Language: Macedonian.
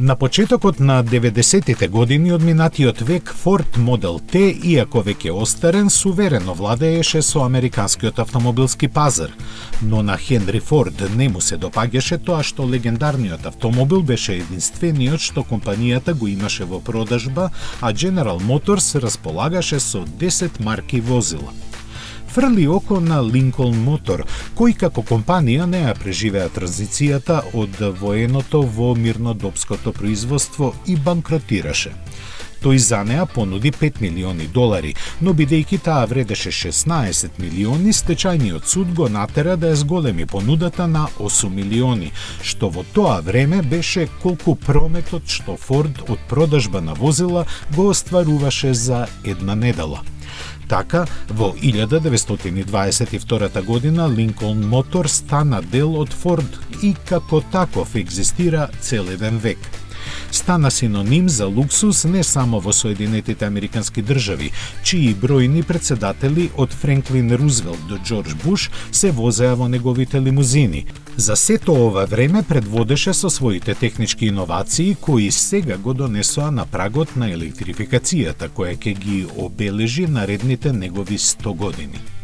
На почетокот на 90-тите години од минатиот век Ford Model T, иако веќе остарен, суверено владееше со американскиот автомобилски пазар, но на Хенри Форд не му се допаѓаше тоа што легендарниот автомобил беше единствениот што компанијата го имаше во продажба, а General Motors располагаше со 10 марки возила. Фрли око на Lincoln Motor, кој како компанија не ја преживеа транзицијата од военото во мирнодопското производство и банкротираше. Тој за неа понуди $5 милиони, но бидејќи таа вредеше 16 милиони, стечајниот суд го натера да ја зголеми понудата на 8 милиони, што во тоа време беше колку прометот што Форд од продажба на возила го остваруваше за една недела. Така, во 1922 година Lincoln Motor стана дел од Ford и како таков екзистира цел еден век. Стана синоним за луксус не само во Соединетите Американски држави, чии бројни председатели од Френклин Рузвелт до Џорџ Буш се возеа во неговите лимузини. За сето ова време предводеше со своите технички иновации кои сега го донесоа на прагот на електрификацијата, која ќе ги обележи наредните негови 100 години.